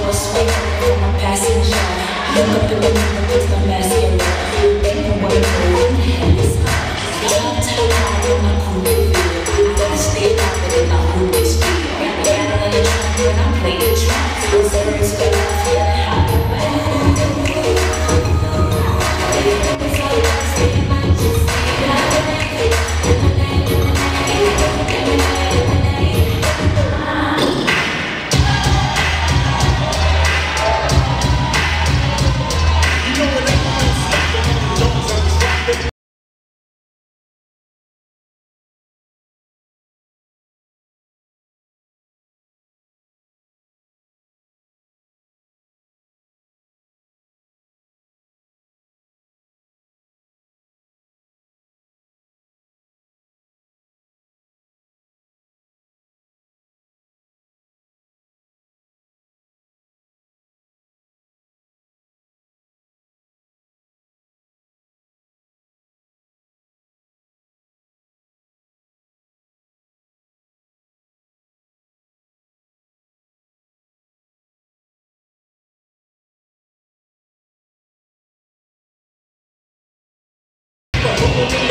swing for my passenger. Look up in the mirror with my mascara. Ain't no way who the hell is I? I'm too high in my cool feel. I stay poppin' in my hood this year. Rattle on the track when I play the track. I'm very special, feeling happy. Boom, boom, boom.